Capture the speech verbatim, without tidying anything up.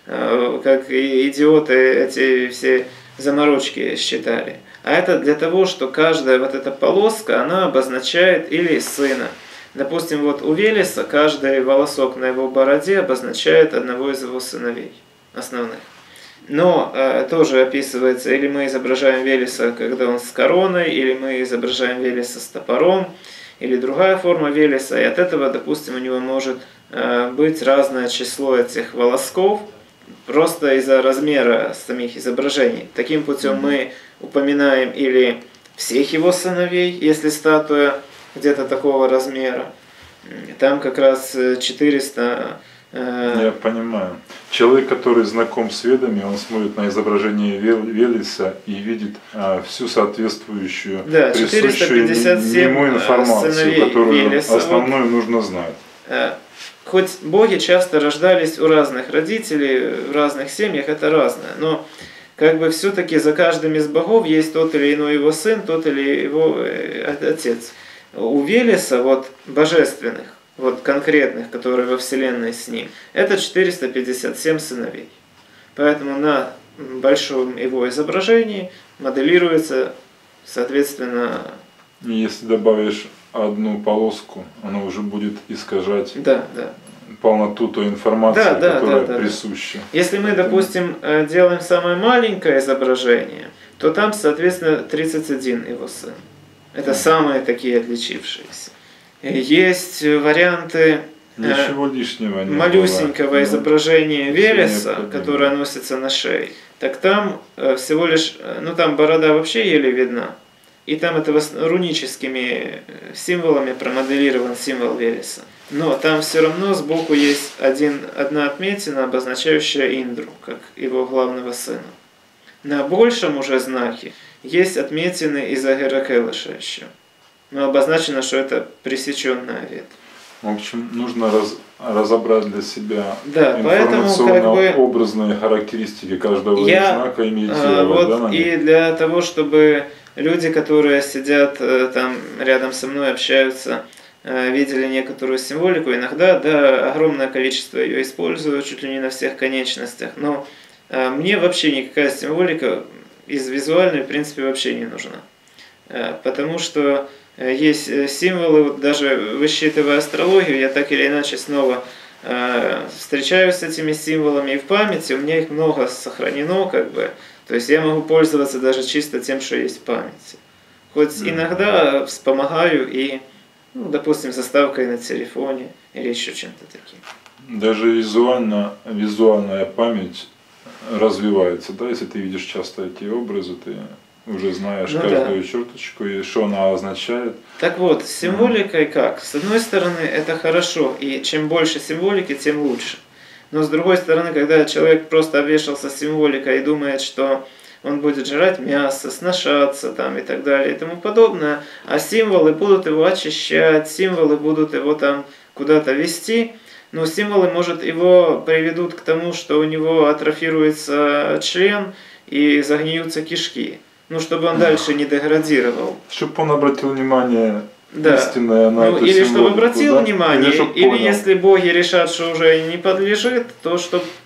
как идиоты эти все заморочки считали. А это для того, что каждая вот эта полоска, она обозначает или сына. Допустим, вот у Велеса каждый волосок на его бороде обозначает одного из его сыновей основных. Но э, тоже описывается, или мы изображаем Велеса, когда он с короной, или мы изображаем Велеса с топором, или другая форма Велеса. И от этого, допустим, у него может э, быть разное число этих волосков, просто из-за размера самих изображений. Таким путем мы упоминаем или всех его сыновей, если статуя где-то такого размера. Там как раз четыреста... Э... Я понимаю. Человек, который знаком с ведами, он смотрит на изображение Велеса и видит а, всю соответствующую, да, присущую ему информацию, которую Велеса. Основную вот, нужно знать. Э, хоть боги часто рождались у разных родителей, в разных семьях, это разное, но как бы все-таки за каждым из богов есть тот или иной его сын, тот или его э, отец. У Велеса, вот божественных, вот конкретных, которые во Вселенной с ним, это четыреста пятьдесят семь сыновей. Поэтому на большом его изображении моделируется, соответственно... И если добавишь одну полоску, она уже будет искажать да, да. полноту той информации, да, да, которая да, да, присуща. Да. Если мы, допустим, делаем самое маленькое изображение, то там, соответственно, тридцать один его сын. Это самые такие отличившиеся. Есть варианты Ничего лишнего не малюсенького было. изображения Велеса, которое носится на шее. Так там всего лишь, ну там борода вообще еле видна. И там это руническими символами промоделирован символ Велеса. Но там все равно сбоку есть один, одна отметина, обозначающая Индру, как его главного сына. На большем уже знаке есть отметины из-за Геракелыша еще. Но обозначено, что это пресеченная ветвь. В общем, нужно раз, разобрать для себя да, информационно-образные как бы, характеристики каждого я, знака, имитировать. А, вот да, и для того, чтобы люди, которые сидят там рядом со мной, общаются, видели некоторую символику, иногда, да, огромное количество ее использую, чуть ли не на всех конечностях, но мне вообще никакая символика из визуальной, в принципе, вообще не нужна. Потому что есть символы, вот даже высчитывая астрологию, я так или иначе снова э, встречаюсь с этими символами, и в памяти у меня их много сохранено, как бы. То есть я могу пользоваться даже чисто тем, что есть в памяти. Хоть mm-hmm. иногда вспомогаю и, ну, допустим, заставкой на телефоне или еще чем-то таким. Даже визуально, визуальная память развивается, да, если ты видишь часто эти образы, ты уже знаешь ну, каждую да. черточку и что она означает. Так вот, с символикой как? С одной стороны, это хорошо, и чем больше символики, тем лучше. Но с другой стороны, когда человек просто обвешался символикой и думает, что он будет жрать мясо, сношаться там и так далее и тому подобное, а символы будут его очищать, символы будут его там куда-то вести, но символы, может, его приведут к тому, что у него атрофируется член и загниются кишки. Ну, чтобы он дальше не деградировал. Чтобы он обратил внимание да. истинное на ну, эту Или символику, чтобы обратил да? внимание, или, или если боги решат, что уже не подлежит, то чтобы